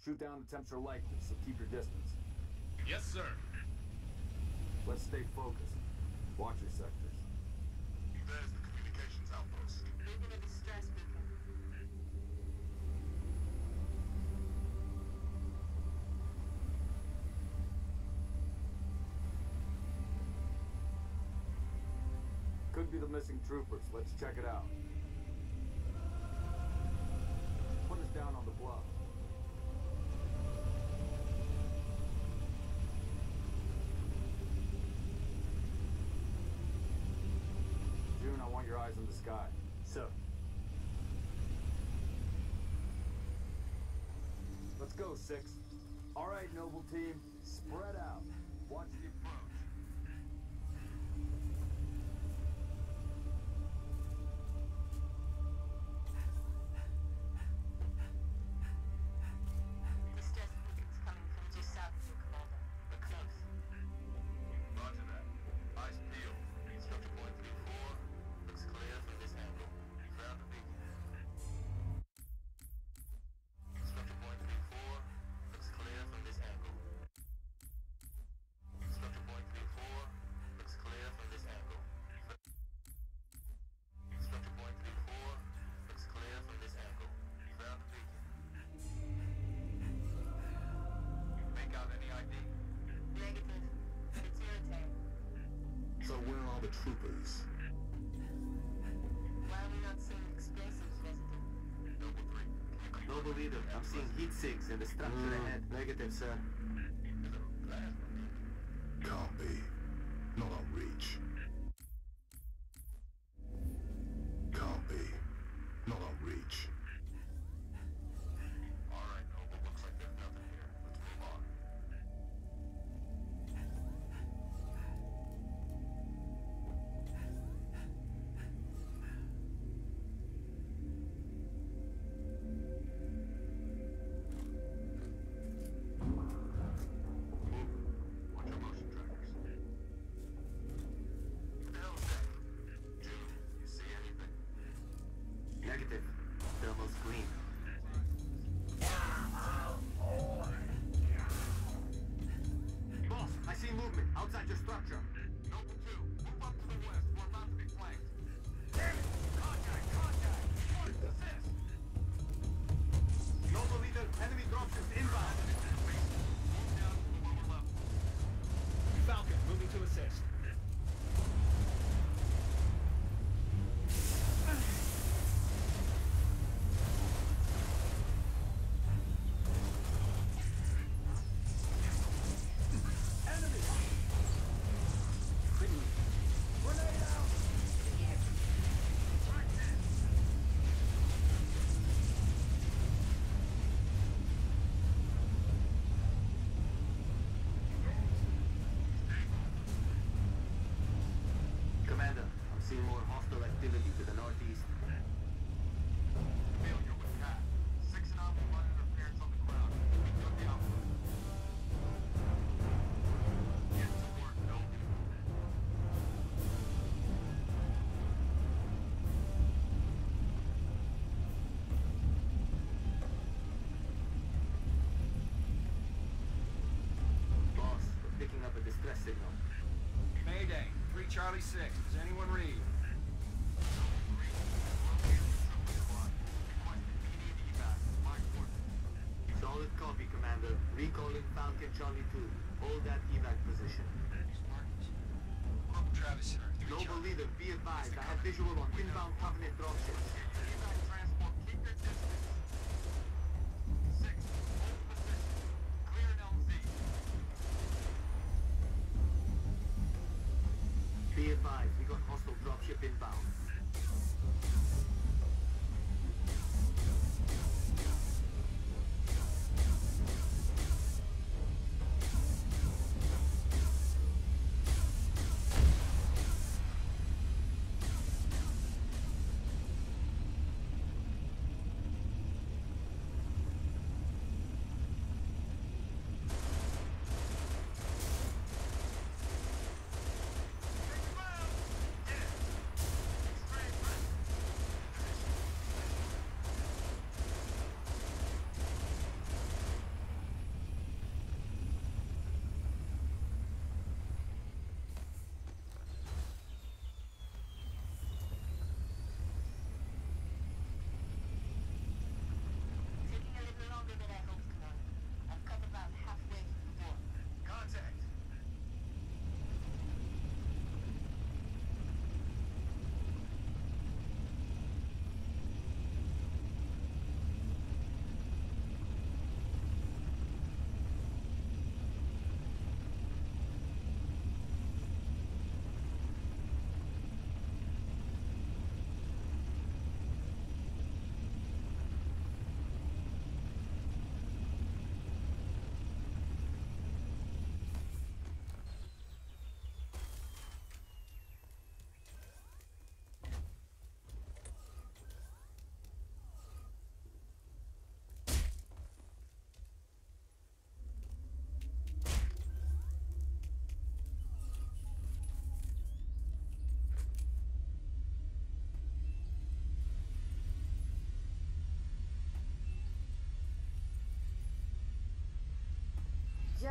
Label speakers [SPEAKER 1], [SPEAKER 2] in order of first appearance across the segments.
[SPEAKER 1] Shoot down attempts are likely, so keep your distance.
[SPEAKER 2] Yes, sir.
[SPEAKER 1] Let's stay focused. Watch your sectors.
[SPEAKER 2] There's the communications outpost.
[SPEAKER 3] Moving a distress beacon.
[SPEAKER 1] Could be the missing troopers. Let's check it out. Put us down on the bluff. June, I want your eyes in the sky.
[SPEAKER 4] Sir.
[SPEAKER 1] Let's go, 6. All right, Noble Team. Spread out. Watch the approach.
[SPEAKER 3] Distress beacons coming from just south of you, Commander. We're close.
[SPEAKER 2] Roger that. Eyes peeled. Structure point 3-4. Looks clear from this angle. You found the beacon. Structure point 3-4. Looks clear from this angle. Structure point 3-4. Looks clear from this angle. Structure point 3-4. Looks clear from this angle. You found the beacon. Make out any ID?
[SPEAKER 3] Negative. It's irritating.
[SPEAKER 2] So where are all the troopers?
[SPEAKER 3] Why are we not seeing explosives visited?
[SPEAKER 2] Noble 3.
[SPEAKER 4] Noble Leader, I'm seeing heat sinks in the structure ahead. Negative, sir.
[SPEAKER 2] Can't be. Not on reach. Can't be. Not on reach. Alright, Noble. Looks like there's nothing here. Let's move on. Watch your motion trackers. What the hell is that? June, you see anything?
[SPEAKER 4] Negative. Thermal screen. Boss, I see movement outside your structure.
[SPEAKER 2] Noble 2, move up to the west. We're about to be flanked. Contact! Point assist!
[SPEAKER 4] Noble Leader, enemy dropships inbound.
[SPEAKER 2] Move down to the lower level.
[SPEAKER 5] Falcon, moving to assist.
[SPEAKER 1] Enemy! Grenade out!
[SPEAKER 4] Commander, I'm seeing more hostile activity to the northeast.
[SPEAKER 2] Failure with CAT. 6 and on will run interference on the ground. We took the output. Get to work, Noble.
[SPEAKER 4] Boss, we're picking up a distress signal.
[SPEAKER 5] Mayday, 3 Charlie 6. Does anyone read?
[SPEAKER 4] Solid copy, Commander. Recalling Falcon Charlie 2. Hold that evac position.
[SPEAKER 2] Travis, sir.
[SPEAKER 4] Noble Leader, be advised. I have visual on inbound Covenant dropships.
[SPEAKER 2] Evac transport, keep your distance. 6, hold position. Clear an LZ.
[SPEAKER 4] Be advised, we got hostile dropship inbound.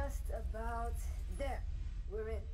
[SPEAKER 6] Just about there. We're in.